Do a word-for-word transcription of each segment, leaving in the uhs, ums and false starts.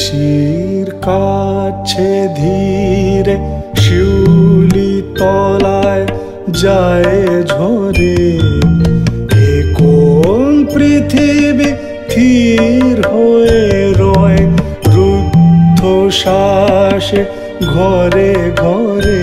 শিশির কাছে ধীরে শিউলি তলায় যায় ঝরে। এ কোন পৃথিবী স্থির হয়ে রয় রুদ্ধ শ্বাসে ঘরে ঘরে।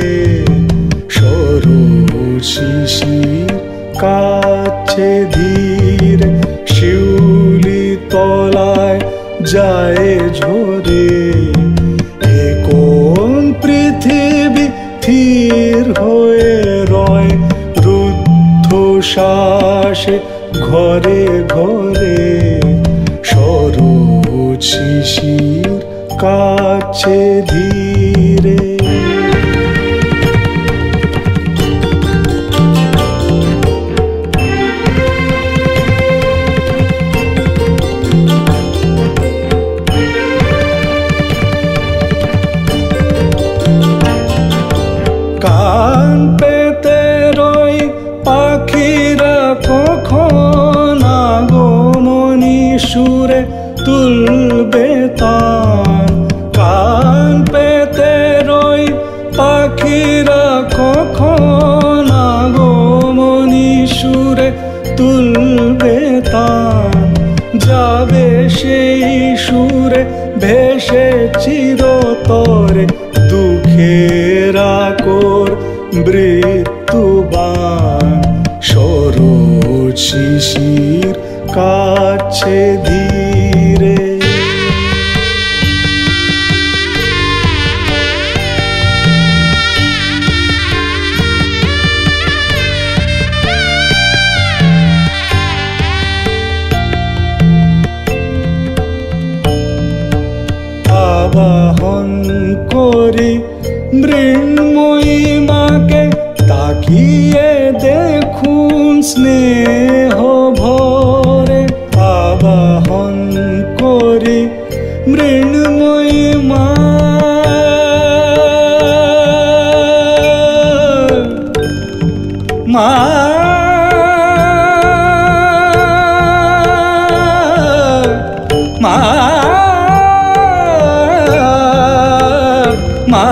সরোজ শিশির কাছে ধীরে শিউলি তলায় যায় ঝরে। এ কোন পৃথিবী স্থির হয়ে রয় রুদ্ধ শ্বাসে ঘরে ঘরে। সরোজ শিশির কাছে ধীরে। কান পেতে রই পাখিরা কখন আগমনী সুরে তুলবে তান। কান পেতে রই পাখিরা কখন আগমনী সুরে তুলবে তান। যাবে সেই সুরে ভেসে চিরতরে দুঃখের আকর মৃত্যুবান। সরোজ শিশির কাছে ধীরে। আবাহন করি মৃন্ময়ী মাকে তাকিয়ে দেখুন স্নেহ ভরে। আবাহন করি মৃন্ময়ী মা মা মা মা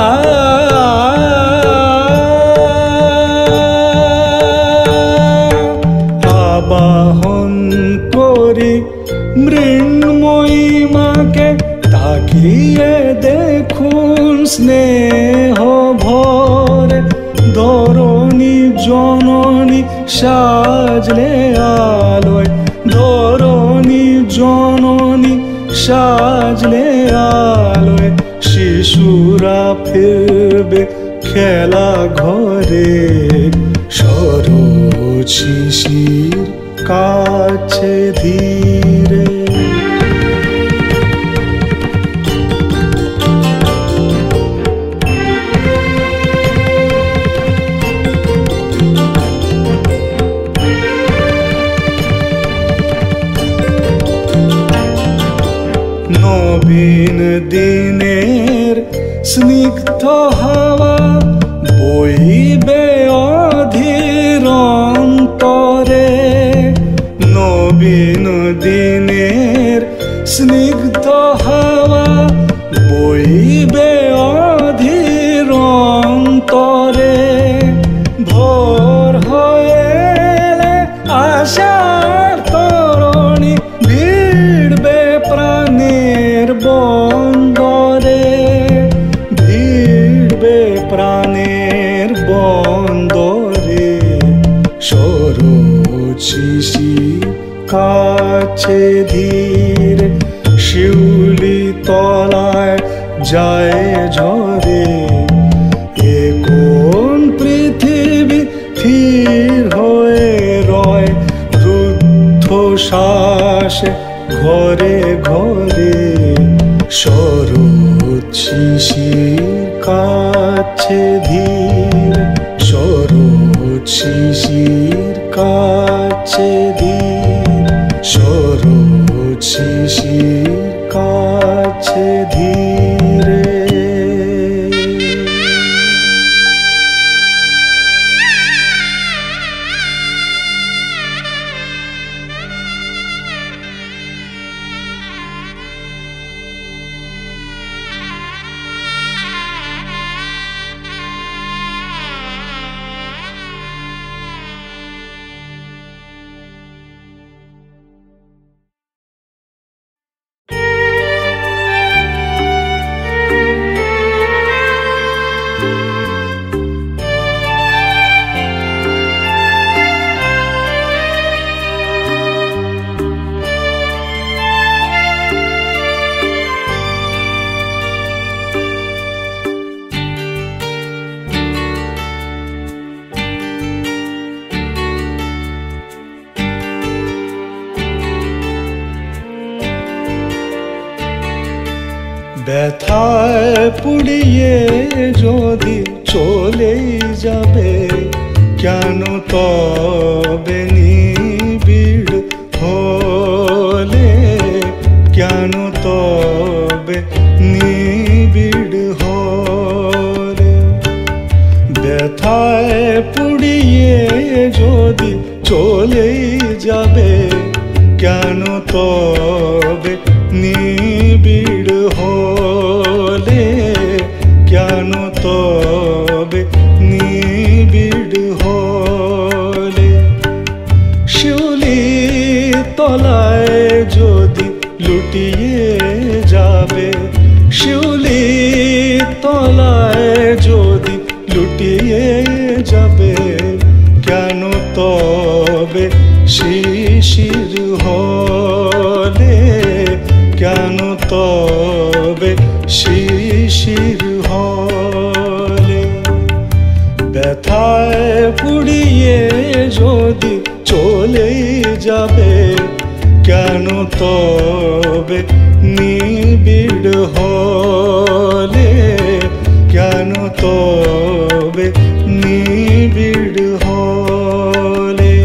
আবাহন করি মৃন্ময়ী মাকে তাকিয়ে দেখুন স্নেহ ভরে। ধরণী জননী সাজলে আলোয়। ধরণী জননী সাজলে আলোয়। শিশুরা ফিরবে খেলা ঘরে। সরোজ শিশির কাছে ধীরে। নবীন দিনের স্নিগ্ধ হাওয়া বইবে অধীর অন্তরে। নবীন দিনের স্নিগ্ধ হাওয়া বইবে অধীর অন্তরে। ভোর হয়ে আশার তরণী ভিড়বে প্রাণের বন্দরে। ভিড়বে প্রাণের বন্দরে। সরোজ শিশির কাছে ধীরে শিউলি তলায় যায় ঝরে। এ কোন পৃথিবী স্থির হয়ে রয় রুদ্ধ শ্বাসে ঘরে ঘরে। সরোজ শিশির কাছে ধীরে। সরোজ শিশির কাছে ধীরে। সরোজ শিশির কাছে ধীরে। ব্যথায় পুড়িয়ে যদি চলে যাবে কেন তবে নিবিড় হলে, কেন তবে নিবিড় হলে। ব্যথায় পুড়িয়ে যদি চলে যাবে কেন তবে নিবিড় হলে, কেন তবে নিবিড় হলে। শিউলি তলায় যদি লুটিয়ে যাবে, শিউলি তলায় যদি লুটিয়ে যাবে কেন তবে শিশির হলে, কেন তবে শিশির হলে। ব্যথায় পুড়িয়ে যদি চলে যাবে কেন তবে নিবিড় হলে, কেন তবে নিবিড় হলে।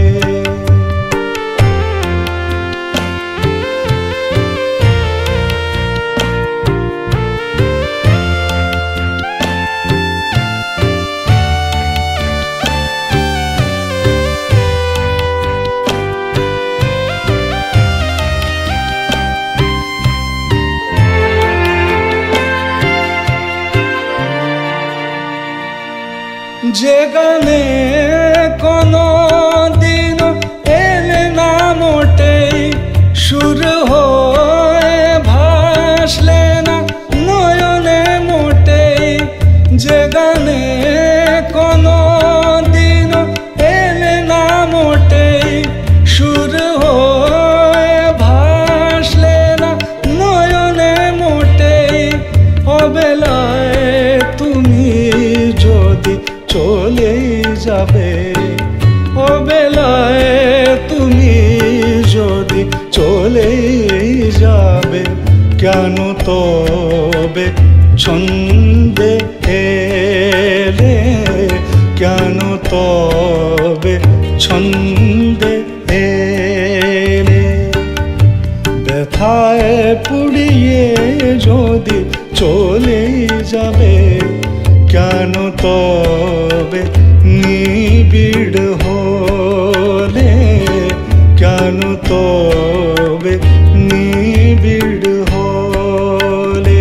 যে গানে কোনো দিন এলে না মোটেই, সুর হয়ে ভাসলে না নয়নে মোটেই। যে গানে কোনো দিন এলে না মোটেই, সুর হয়ে ভাসলে না নয়নে মোটেই। অবেলায় তুমি যদি চলে যাবে, অবেলায় তুমি যদি চলে যাবে কেন তবে ছন্দে এলে, কেন তবে ছন্দে এলে। ব্যথায় পুড়িয়ে যদি চলে যাবে কেন তবে নিবিড় হলে, কেন তবে নিবিড় হলে।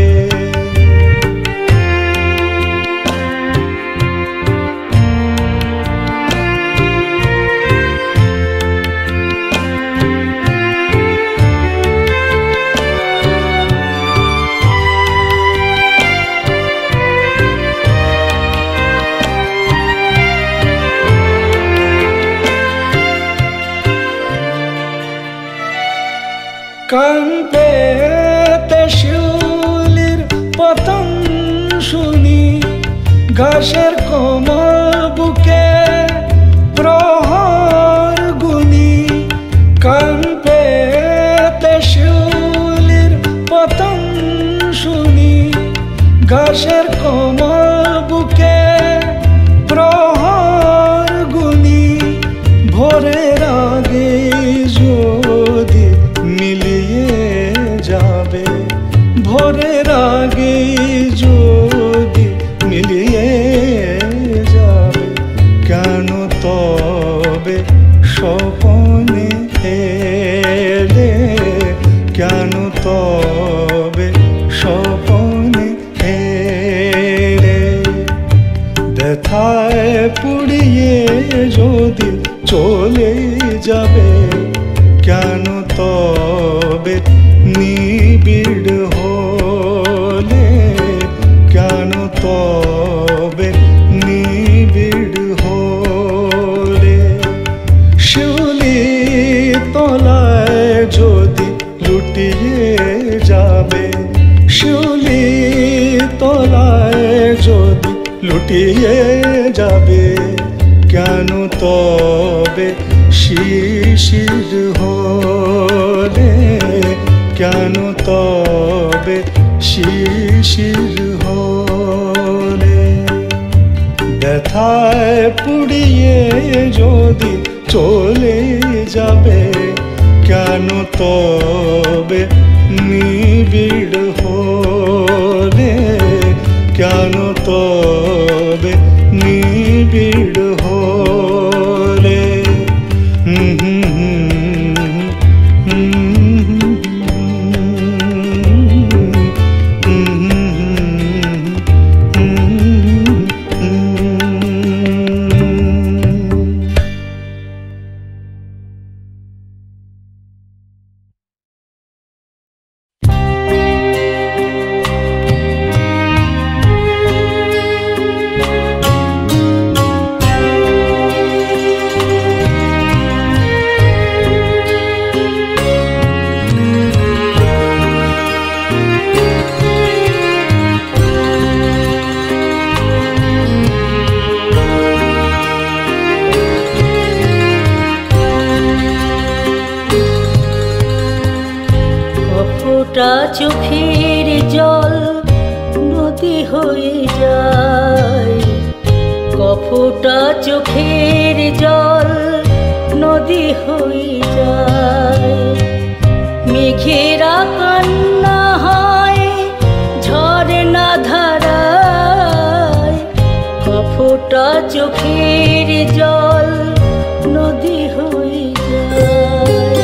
কান পেতে শিউলির পতন শুনি, ঘাসের কোমল বুকে প্রহর গুনি। কান পেতে শিউলির পতন শুনি, ঘাসের কোমল বুকে প্রহর গুনি। ভোরের আগে যদি মিলিয়ে যাবে, ভোরের আগে যদি মিলিয়ে যাবে কেন তবে স্বপনে এলে, কেন তবে স্বপনে এলে। ব্যথায় পুড়িয়ে যদি চলে যাবে কেন তবে নিবিড় হলে, কেন তবে নিবিড় হলে। শিউলি তলায় যদি লুটিয়ে যাবে, শিউলি তলায় যদি লুটিয়ে যাবে কেন তবে শিশির হলে, কেন তবে শিশির হলে ব্যথায় পুড়িয়ে যদি চলে যাবে কেন তবে নিবিড় হলে কেন তবে নিবিড় হলে চোখের জল নদী হয়ে যায়, কফোটা চোখের জল নদী হয়ে যায়। মেঘেরা কান্না হয় ঝরনা ধারায়, কফোটা চোখের জল নদী হয়ে যায়।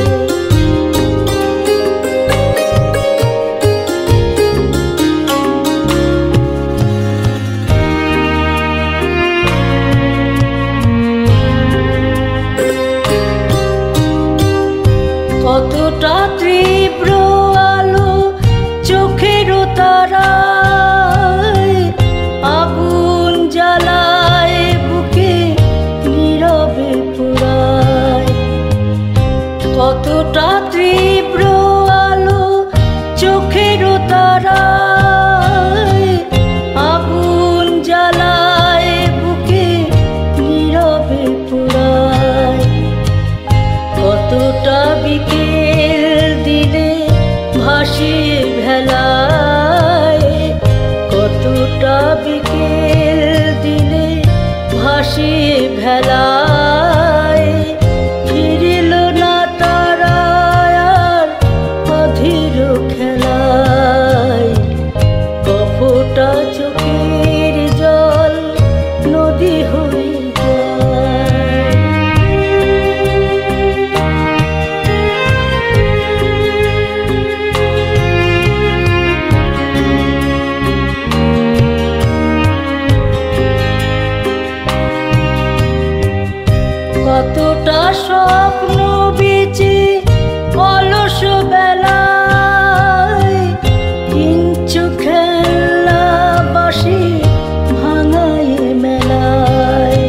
কতটা তীব্র আলো চোখের তারায়, আগুন জ্বালায় বুকে নীরবে পোড়ায়। কতটা তীব্র আলো চোখের তারায়, আগুন জ্বালায় বুকে নীরবে পোড়ায়। কতটা বিকেল দিলে ভাসিয়ে ভেলায়, কতটা বিকেল দিলে ভাসিয়ে ভেলায়। ফিরিল না তারা আর অধীর খেলায়, কফোটা চোখের জল নদী হয়ে কতটা স্বপ্ন বেচে অলস বেলায়, কিঞ্চু খেলা বাসি ভাঙায় মেলায়।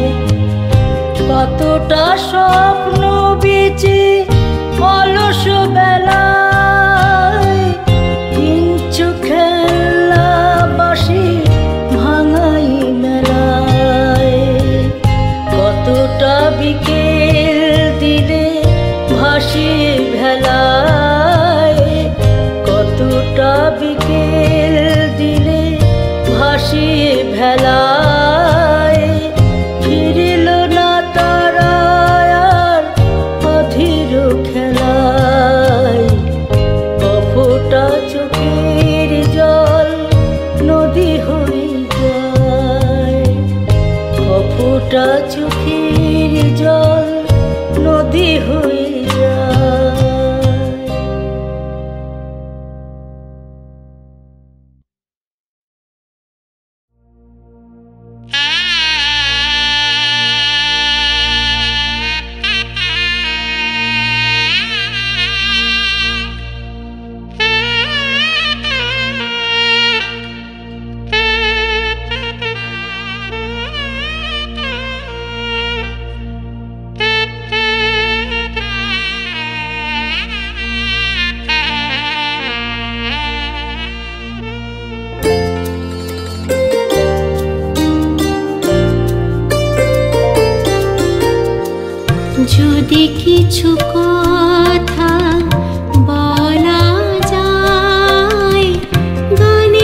কতটা স্বপ্ন বেচে অলস বেলায়, কিঞ্চু খেলা বাসি ভাঙায় মেলায়। কতটা বিকেল দিলে ভাসিয়ে ভেলায়, কতটা বিকেল দিলে ভাসিয়ে ভেলায়। ফিরিল না তারা আর অধীর খেলায়, কফোটা চোখের জল নদী হয়ে যায়। কফোটা চোখের জল নদী হয়ে যায়। যদি কিছু কথা বলা যায় গানে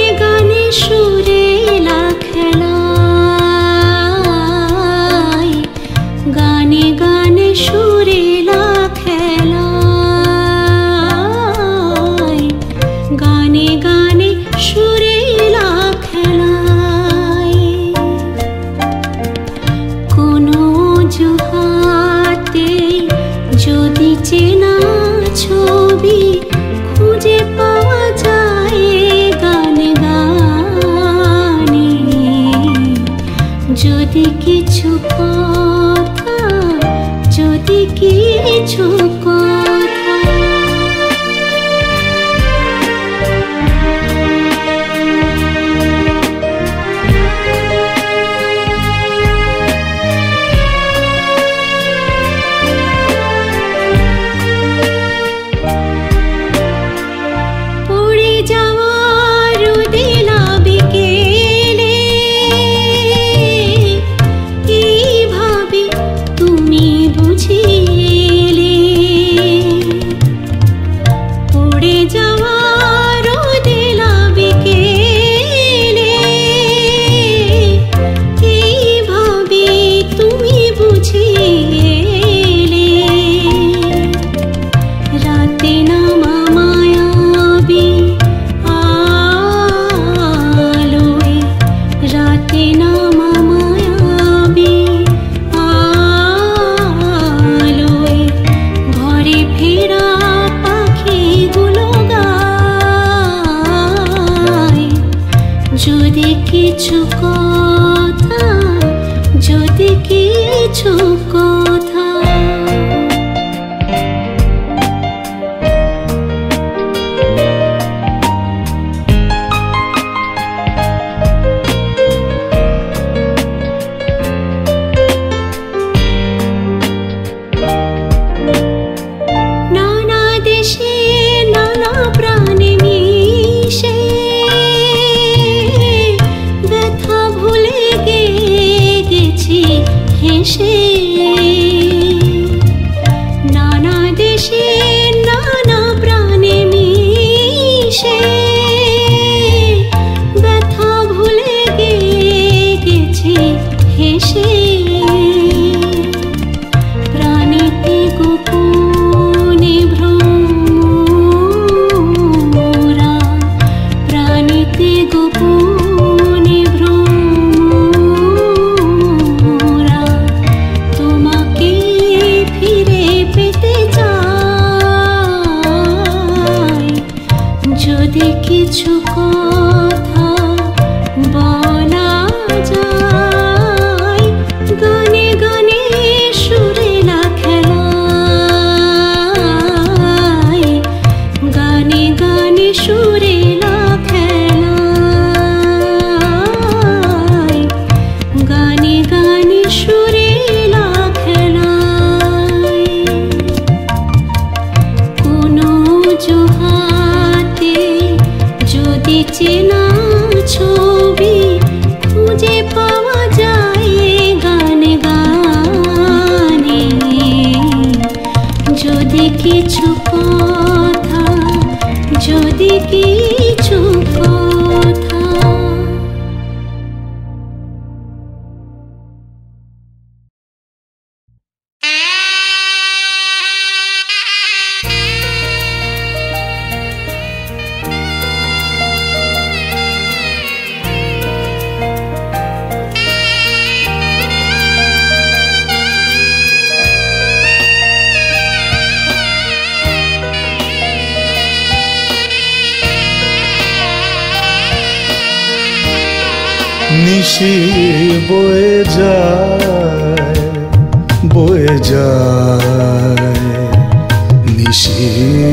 নিশি বয়ে যায় বয়ে যায় নিশি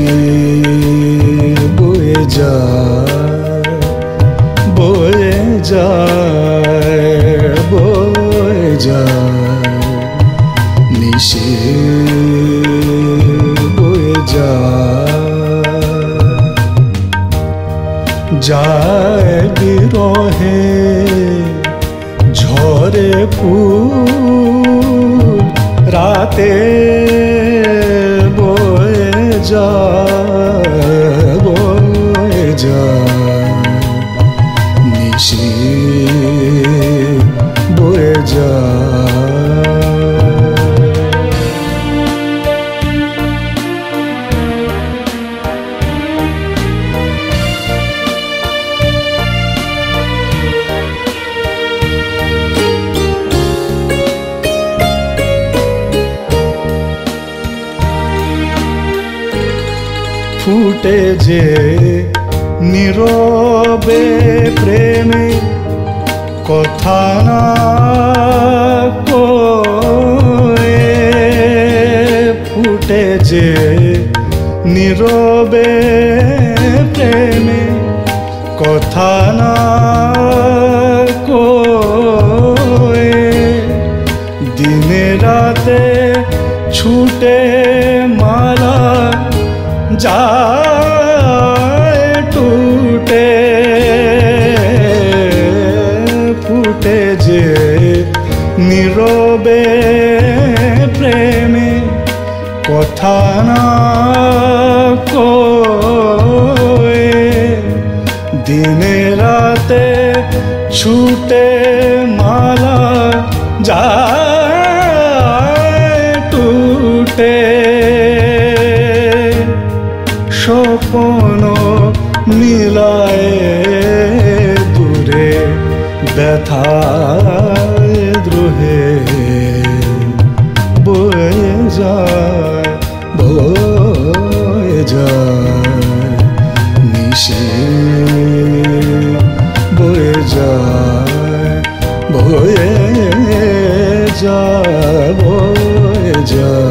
বয়ে যায় বয়ে যায় বয়ে যায় নিশি বয়ে যায় যায় বিরহে ঝরে ফুল রাতে বয়ে যায় বয়ে যায় নিশি বয়ে যায় ফুটে যে নীরবে প্রেমে কথা না কয়ে ফুটে যে নীরবে প্রেমে কথা না কয়ে দিনে রাতে ছুটে মালা যায় টুটে ফুটে যে নীরবে প্রেমে কথা না কয়ে দিনে রাতে ছুটে মালা যায় টুটে স্বপ্ন মিলায় দূরে ব্যথায় দ্রোহে বয়ে যায় বয়ে যায় নিশি বয়ে যায় বয়ে যায় বয়ে যায়